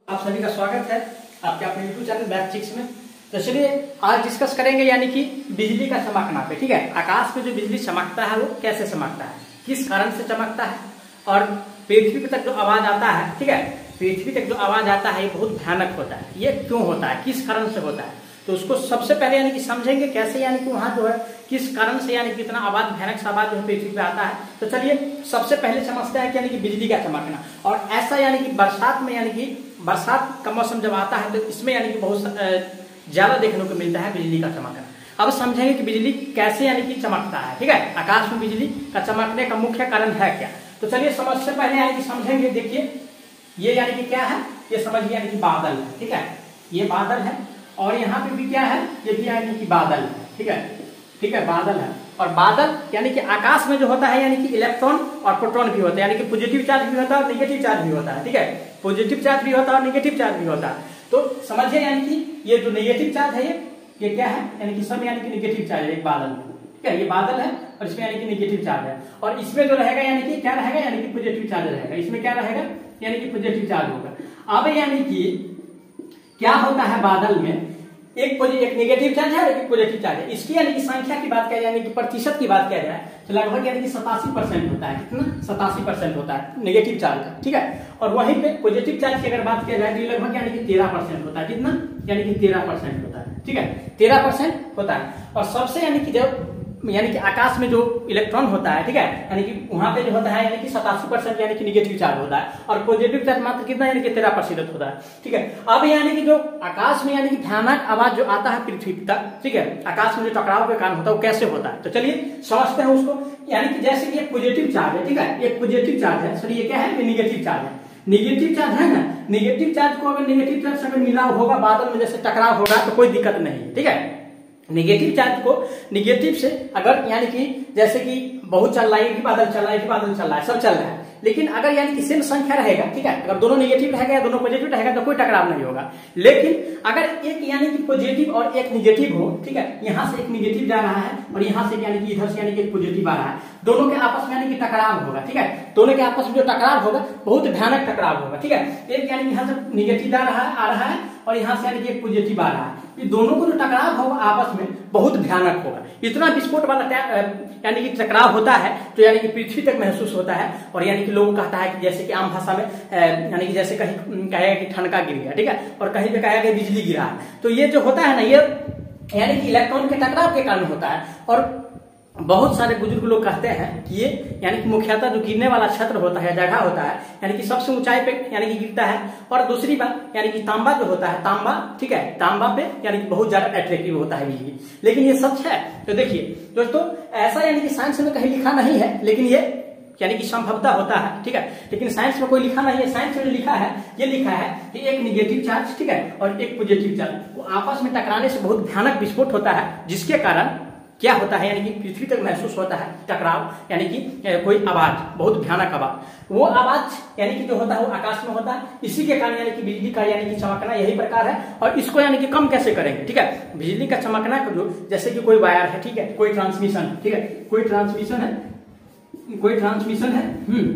आप सभी का स्वागत है आपके अपने यूट्यूब चैनल मैथचिक्स में। तो चलिए आज डिस्कस करेंगे यानी कि बिजली का चमकना पे। ठीक है, आकाश में जो बिजली चमकता है वो कैसे चमकता है, किस कारण से चमकता है, और पृथ्वी तक जो आवाज आता है, ठीक है, पृथ्वी तक जो आवाज आता है ये बहुत भयानक होता है। ये क्यों होता है, किस कारण से होता है, तो उसको सबसे पहले यानी कि समझेंगे कैसे, यानी कि वहां जो है किस कारण से यानी कि इतना आवाज, भयानक सा आवाज जो है पृथ्वी पे आता है। तो चलिए सबसे पहले समझते हैं कि यानी कि बिजली का चमकना। और ऐसा यानी कि बरसात में, यानी कि बरसात का मौसम जब आता है तो इसमें यानी कि बहुत ज्यादा देखने को मिलता है बिजली का चमकना। अब समझेंगे कि बिजली कैसे यानी कि चमकता है। ठीक है, आकाश में बिजली का चमकने का मुख्य कारण है क्या, तो चलिए सबसे पहले यानी कि समझेंगे। देखिए ये यानी कि क्या है, ये समझिए यानी कि बादल है। ठीक है, ये बादल है और यहाँ पे भी क्या है, ये भी यानी कि बादल है। ठीक है, ठीक है, बादल है। और बादल यानी कि आकाश में जो होता है यानी कि इलेक्ट्रॉन और प्रोटॉन भी होता है, यानी कि पॉजिटिव चार्ज भी होता है और नेगेटिव चार्ज भी होता है। ठीक है, पॉजिटिव चार्ज भी होता है और नेगेटिव चार्ज भी होता है। तो समझिए यानी कि ये जो नेगेटिव चार्ज है ये क्या है, यानी कि सब यानी कि नेगेटिव चार्ज है एक बादल में। ठीक है, ये बादल है और इसमें यानी कि नेगेटिव चार्ज है, और इसमें जो रहेगा यानी कि क्या रहेगा, यानी कि पॉजिटिव चार्ज रहेगा। इसमें क्या रहेगा, यानी कि पॉजिटिव चार्ज होगा। अब यानी कि क्या होता है बादल में, एक नेगेटिव चार्ज है और एक पॉजिटिव चार्ज है। इसकी यानी कि संख्या की बात किया जाए, यानी कि प्रतिशत की बात किया जाए तो लगभग यानी कि 87% होता है। कितना, 87% होता है नेगेटिव चार्ज का। ठीक है, और वहीं पे पॉजिटिव चार्ज की अगर बात किया जाए तो लगभग यानी कि 13% होता है। कितना, यानी कि 13% होता है। ठीक है, 13% होता है। और सबसे यानी कि जब यानी कि आकाश में जो इलेक्ट्रॉन होता है, ठीक है, यानी कि वहां पे जो होता है यानी कि 87% यानी कि नेगेटिव चार्ज होता है, और पॉजिटिव चार्ज मात्र कितना, यानी कि 13% होता है। ठीक है, अब यानी कि जो आकाश में यानी कि भयानक आवाज जो आता है पृथ्वी तक, ठीक है, आकाश में जो टकराव के कारण होता है वो कैसे होता है, तो चलिए समझते हैं उसको। यानी कि जैसे कि एक पॉजिटिव चार्ज है, ठीक है, एक पॉजिटिव चार्ज है, सॉरी ये क्या है, ये नेगेटिव चार्ज है। नेगेटिव चार्ज है ना, नेगेटिव चार्ज को अगर नेगेटिव चार्ज से अगर मिला होगा बादल में, जैसे टकराव होगा तो कोई दिक्कत नहीं। ठीक है, नेगेटिव चार्ज को नेगेटिव से अगर यानी कि जैसे कि बहुत चल रहा है कि बादल चल रहा है, कि बादल चल रहा है, सब चल रहा है, लेकिन अगर यानी कि सेम संख्या रहेगा, ठीक है, अगर दोनों नेगेटिव रहेगा या दोनों पॉजिटिव रहेगा तो कोई टकराव नहीं होगा। लेकिन अगर एक यानी कि पॉजिटिव और एक नेगेटिव हो, ठीक है, यहाँ से एक नेगेटिव जा रहा है और यहाँ से यानी कि इधर से यानी कि एक पॉजिटिव आ रहा है, दोनों के आपस में यानी कि टकराव होगा। ठीक है, दोनों के आपस में जो टकराव होगा बहुत भयानक टकराव होगा। ठीक है, एक यानी कि यहाँ से नेगेटिव आ रहा है और यहाँ से यानी कि एक पॉजिटिव आ रहा है, ये दोनों को जो टकराव होगा आपस में बहुत भयानक होगा। इतना विस्फोट वाला यानी कि टकराव होता है तो यानी कि पृथ्वी तक महसूस होता है। और यानी कि लोग कहता है कि जैसे कि आम भाषा में यानी कि जैसे कहीं कहेगा कि ठनका गिर गया, ठीक है, और कहीं पे कहेगा कि बिजली गिरा है, तो ये जो होता है ना, ये यानी कि इलेक्ट्रॉन के टकराव के कारण होता है। और बहुत सारे बुजुर्ग लोग कहते हैं कि ये यानी कि मुख्यतः जो गिरने वाला क्षेत्र होता है, जगह होता है, यानी कि सबसे ऊंचाई पे यानी कि गिरता है। और दूसरी बात यानी कि तांबा जो होता है, तांबा, ठीक है, तांबा पे यानी कि बहुत ज्यादा अट्रैक्टिव होता है बिजली। लेकिन ये सच है, तो देखिए दोस्तों, ऐसा यानी कि साइंस में कहीं लिखा नहीं है, लेकिन ये यानी कि संभवतः होता है। ठीक है, लेकिन साइंस में कोई लिखा नहीं है। साइंस में जो लिखा है, ये लिखा है कि एक नेगेटिव चार्ज, ठीक है, और एक पॉजिटिव चार्ज, वो आपस में टकराने से बहुत भयानक विस्फोट होता है, जिसके कारण क्या होता है, यानी कि पृथ्वी तक महसूस होता है टकराव, यानी कि कोई आवाज, बहुत भयानक आवाज, वो आवाज यानी कि जो होता है वो आकाश में होता है। इसी के कारण यानी कि बिजली का यानी कि चमकना यही प्रकार है। और इसको यानी कि कम कैसे करेंगे, ठीक है, बिजली का चमकना को जो, जैसे कि कोई वायर है, ठीक है, कोई ट्रांसमिशन, ठीक है, कोई ट्रांसमिशन है, कोई ट्रांसमिशन है,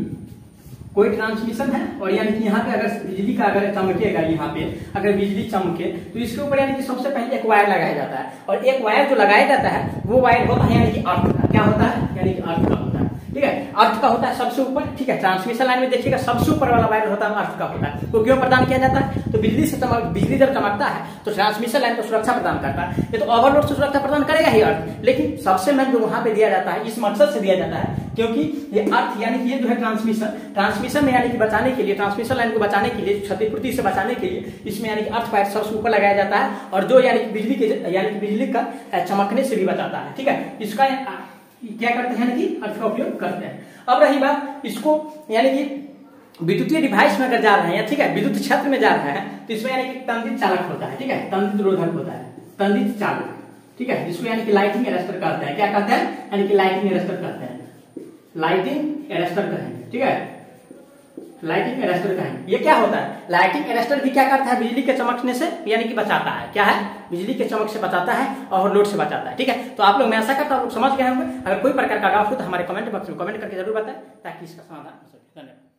कोई ट्रांसमिशन है, और यानी कि यहाँ पे अगर बिजली का अगर चमकेगा, यहाँ पे अगर बिजली चमके तो इसके ऊपर यानी कि सबसे पहले एक वायर लगाया जाता है। और एक वायर जो लगाया जाता है वो वायर होता है यानी कि अर्थ का। क्या होता है, यानी कि अर्थ का होता है। ठीक है, अर्थ का होता है सबसे ऊपर। ठीक है, ट्रांसमिशन लाइन में देखिएगा सबसे ऊपर वाला वायर होता है अर्थ का होता है। तो क्यों प्रदान किया जाता है, तो बिजली जब चमकता है तो ट्रांसमिशन लाइन को सुरक्षा प्रदान करता है। ये तो ओवरलोड से सुरक्षा प्रदान करेगा ही अर्थ, लेकिन सबसे महत्व जो वहां पे दिया जाता है इस मकसद से दिया जाता है क्योंकि ये अर्थ यानी कि ये जो है ट्रांसमिशन में यानी कि बचाने के लिए, ट्रांसमिशन लाइन को बचाने के लिए, क्षतिपूर्ति से बचाने के लिए इसमें यानी कि अर्थ वायर सबसे ऊपर लगाया जाता है, और जो यानी कि बिजली का चमकने से भी बचाता है। ठीक है, इसका क्या करते हैं कि अर्थ का उपयोग करते हैं। अब रही बात इसको यानी कि विद्युतीय डिवाइस में अगर जा रहे हैं, ठीक है, विद्युत क्षेत्र में जा रहे हैं तो इसमें यानी कि तंदित चालक होता है। ठीक है, तंदित रोधक होता है, तंदित चालक, ठीक है, जिसको यानी कि लाइटिंग अरेस्टर कहते हैं। क्या कहते हैं, यानी कि लाइटिंग अरेस्टर कहते हैं, लाइटिंग अरेस्टर कहेंगे। ठीक है, लाइटिंग अरेस्टर कहेंगे। ये क्या होता है, लाइटिंग अरेस्टर भी क्या करता है, बिजली के चमकने से यानी कि बचाता है। क्या है, बिजली के चमक से बचाता है और लोड से बचाता है। ठीक है, तो आप लोग, मैं आशा करता हूं आप लोग समझ गए होंगे। अगर कोई प्रकार का डाउट हो तो हमारे कमेंट बॉक्स में कमेंट करके जरूर बताएं ताकि इसका समाधान हो सके। धन्यवाद।